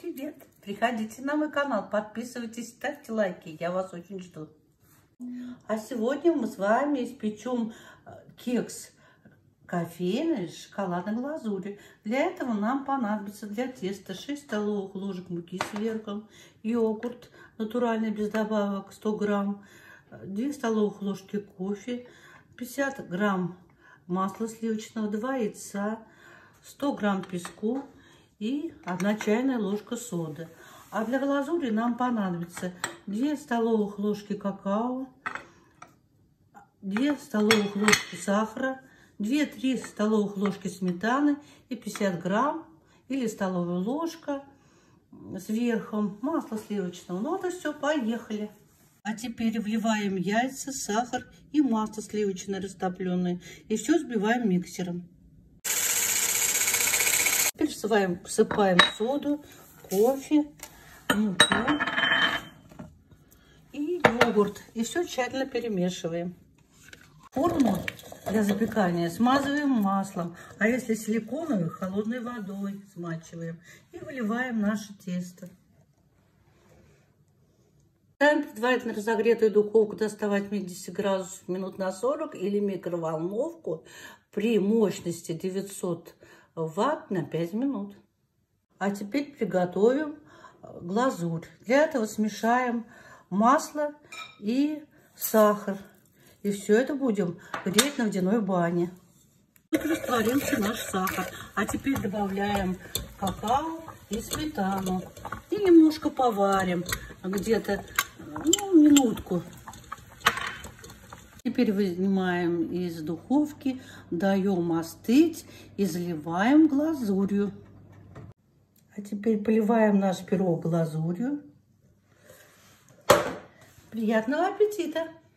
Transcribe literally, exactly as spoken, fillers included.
Привет! Приходите на мой канал, подписывайтесь, ставьте лайки, я вас очень жду. А сегодня мы с вами испечем кекс кофейный с шоколадной глазурью. Для этого нам понадобится для теста шесть столовых ложек муки с верхом, йогурт натуральный без добавок сто грамм, две столовых ложки кофе, пятьдесят грамм масла сливочного, два яйца, сто грамм песку и одна чайная ложка соды. А для глазури нам понадобится две столовых ложки какао, две столовых ложки сахара, две-три столовых ложки сметаны и пятьдесят грамм или столовая ложка с верхом масла сливочного. Ну, это все, поехали. А теперь вливаем яйца, сахар и масло сливочное растопленное. И все взбиваем миксером. Теперь всыпаем, всыпаем соду, кофе, муку и йогурт. И все тщательно перемешиваем. Форму для запекания смазываем маслом, а если силиконовой, холодной водой смачиваем и выливаем наше тесто. Ставим предварительно разогретую духовку до ста восьмидесяти градусов минут на сорок или микроволновку при мощности девятьсот ватт на пять минут. А теперь приготовим глазурь. Для этого смешаем масло и сахар. И все это будем греть на водяной бане. Тут растворился наш сахар. А теперь добавляем какао и сметану. И немножко поварим, где-то ну, минутку. Теперь вынимаем из духовки, даем остыть и заливаем глазурью. А теперь поливаем наш пирог глазурью. Приятного аппетита!